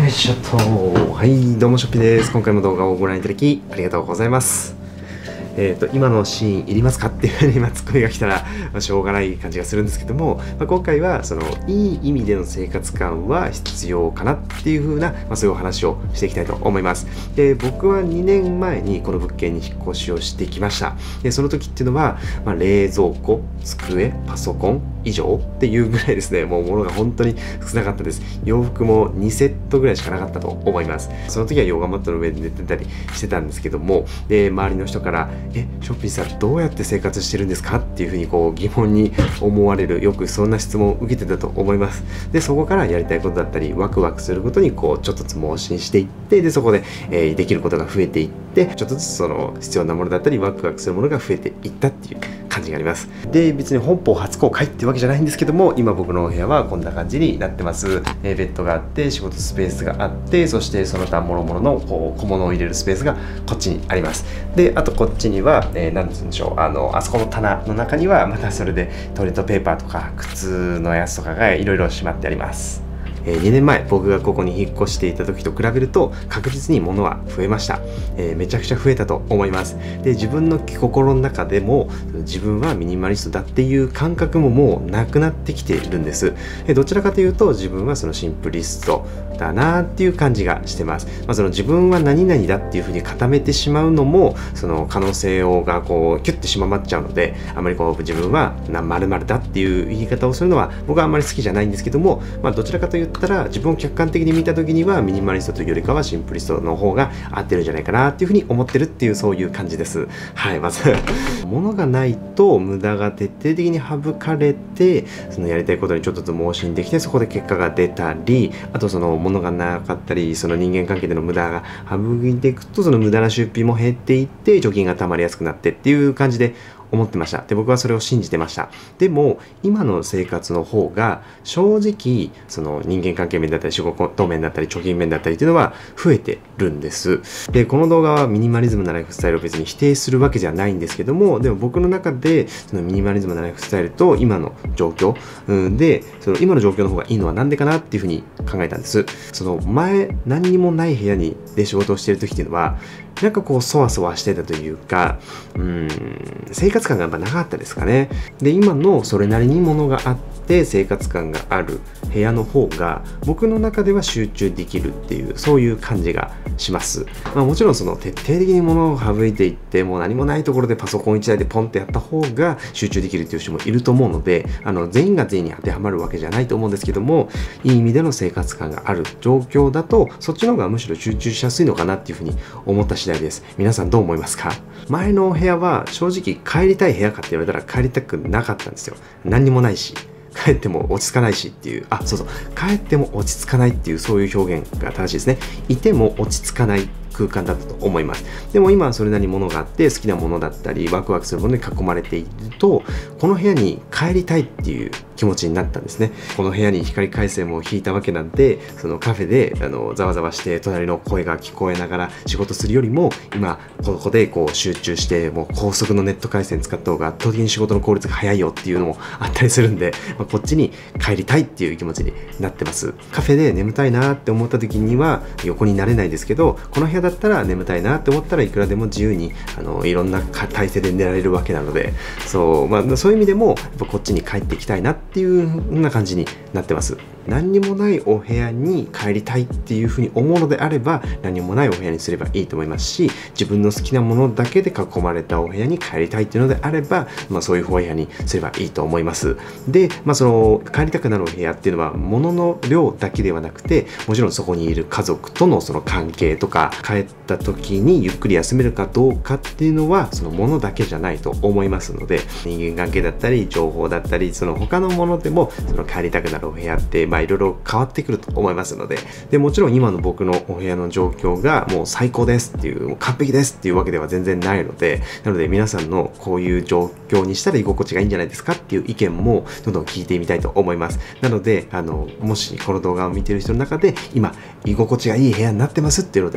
いしょと。はい、どうもしょっぴです。今回も動画をご覧いただきありがとうございます。今のシーンいりますかっていうふうに今ツッコミが来たら、しょうがない感じがするんですけども、今回はそのいい意味での生活感は必要かなっていうふうな、そういうお話をしていきたいと思います。で、僕は2年前にこの物件に引っ越しをしてきました。で、その時っていうのは、冷蔵庫、机、パソコン以上っていうぐらいですね、もう物が本当に少なかったです。洋服も2セットぐらいしかなかったと思います。その時はヨガマットの上で寝てたりしてたんですけども、で、周りの人からショッピーさんどうやって生活してるんですかっていうふうに疑問に思われる、よくそんな質問を受けてたと思います。で、そこからやりたいことだったりワクワクすることにちょっとずつ盲信していって、でそこで、できることが増えていって、ちょっとずつその必要なものだったりワクワクするものが増えていったっていう感じがあります。で、別に本邦初公開っていうわけじゃないんですけども、今僕のお部屋はこんな感じになってます。ベッドがあって、仕事スペースがあって、そしてその他諸々の小物を入れるスペースがこっちにあります。で、あとこっちには、何て言うんでしょう、あそこの棚の中にはまたそれでトイレットペーパーとか靴のやつとかがいろいろしまってあります。2年前僕がここに引っ越していた時と比べると確実に物は増えました。めちゃくちゃ増えたと思います。で、自分の心の中でも自分はミニマリストだっていう感覚ももうなくなってきているんです。どちらかというと自分はそのシンプリストだなっていう感じがしてます。その自分は何々だっていうふうに固めてしまうのもその可能性がキュッてしまっちゃうので、あまり自分は〇〇だっていう言い方をするのは僕はあんまり好きじゃないんですけども、どちらかというと自分を客観的に見た時にはミニマリストというよりかはシンプリストの方が合ってるんじゃないかなっていうふうに思ってるっていう、そういう感じです。はい、まず物がないと無駄が徹底的に省かれて、そのやりたいことにちょっとずつ盲信できて、そこで結果が出たり、あとその物がなかったり、その人間関係での無駄が省いていくと、その無駄な出費も減っていって貯金が溜まりやすくなってっていう感じで思ってました。で、僕はそれを信じてました。でも今の生活の方が正直その人間関係面だったり仕事面だったり貯金面だったりっていうのは増えてるんです。で、この動画はミニマリズムなライフスタイルを別に否定するわけじゃないんですけども、でも僕の中でそのミニマリズムなライフスタイルと今の状況、でその今の状況の方がいいのはなんでかなっていうふうに考えたんです。その前何にもない部屋で仕事をしている時っていうのはなんかそわそわしてたというか、生活感がやっぱなかったですかね。で、今のそれなりにものがあって生活感がある部屋の方が僕の中では集中できるっていう、そういう感じがします。もちろんその徹底的に物を省いていってもう何もないところでパソコン1台でポンってやった方が集中できるっていう人もいると思うので、全員が全員に当てはまるわけじゃないと思うんですけども、いい意味での生活感がある状況だとそっちの方がむしろ集中しやすいのかなっていうふうに思った次第です。皆さんどう思いますか？前のお部屋は正直帰りたい部屋かって言われたら帰りたくなかったんですよ。何にもないし帰っても落ち着かないしっていう、帰っても落ち着かないっていう、そういう表現が正しいですね。いても落ち着かない空間だったと思います。でも今はそれなりに物があって好きなものだったりワクワクするものに囲まれていると、この部屋に帰りたいっていう気持ちになったんですね。この部屋に光回線も引いたわけなんで、そのカフェでざわざわして隣の声が聞こえながら仕事するよりも、今ここで集中してもう高速のネット回線使った方が圧倒的に仕事の効率が早いよっていうのもあったりするんで、こっちに帰りたいっていう気持ちになってます。カフェで眠たいなって思った時には横になれないですけど、この部屋だったら眠たいなって思ったらいくらでも自由にいろんな体勢で寝られるわけなので、そういう意味でもやっぱこっちに帰っていきたいなっていう風な感じになってます。何にもないお部屋に帰りたいっていうふうに思うのであれば何もないお部屋にすればいいと思いますし、自分の好きなものだけで囲まれたお部屋に帰りたいっていうのであれば、そういうお部屋にすればいいと思います。で、その帰りたくなるお部屋っていうのは物の量だけではなくて、もちろんそこにいる家族とのその関係とか、帰った時にゆっくり休めるかどうかっていうのはその物だけじゃないと思いますので、人間関係だったり情報だったりその他のものでもその帰りたくなるお部屋っていろいろ変わってくると思いますので、もちろん今の僕のお部屋の状況がもう最高ですっていう、もう完璧ですっていうわけでは全然ないので、なので皆さんのこういう状況にしたら居心地がいいんじゃないですかっていう意見もどんどん聞いてみたいと思います。なのでもしこの動画を見ている人の中で今居心地がいい部屋になってますっていうのであれば、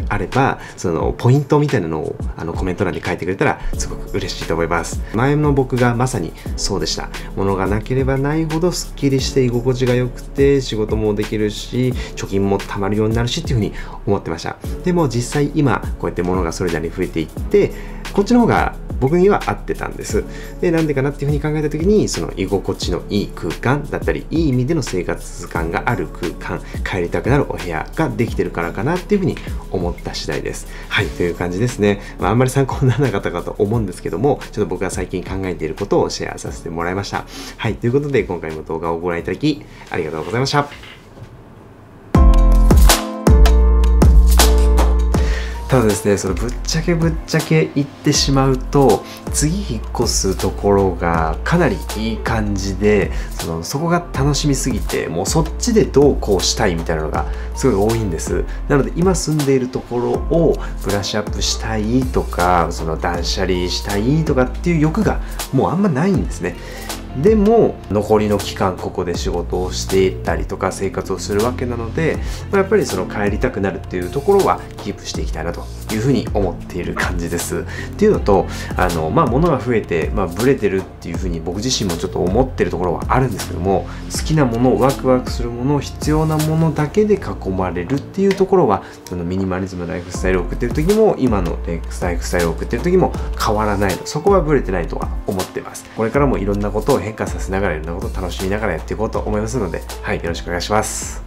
ばそのポイントみたいなのをコメント欄に書いてくれたらすごく嬉しいと思います。前の僕がまさにそうでした。物がなければないほどすっきりして居心地が良くて仕事もできるし貯金も貯まるようになるしっていうふうに思ってました。でも実際今こうやって物がそれなりに増えていってこっちの方が僕には合ってたんです。で、なんでかなっていうふうに考えた時にその居心地のいい空間だったりいい意味での生活感がある空間、帰りたくなるお部屋ができてるからかなっていうふうに思った次第です。はい、という感じですね。あんまり参考にならなかったかと思うんですけども、ちょっと僕が最近考えていることをシェアさせてもらいました。はい、ということで今回も動画をご覧いただきありがとうございました。ただですね、そのぶっちゃけ言ってしまうと、次引っ越すところがかなりいい感じで、そこが楽しみすぎて、もうそっちでどうこうしたいみたいなのがすごい多いんです。なので今住んでいるところをブラッシュアップしたいとか、断捨離したいとかっていう欲がもうあんまないんですね。でも残りの期間ここで仕事をしていったりとか生活をするわけなので、やっぱり帰りたくなるっていうところはキープしていきたいなというふうに思っている感じです。っていうのと物が増えて、ブレてるっていうふうに僕自身もちょっと思ってるところはあるんですけども、好きなものワクワクするもの必要なものだけで囲まれるっていうところはミニマリズムライフスタイルを送ってる時も今のライフスタイルを送ってる時も変わらないの、そこはブレてないとは思ってます。これからもいろんなことを変化させながらいろんなことを楽しみながらやっていこうと思いますので、はい、よろしくお願いします。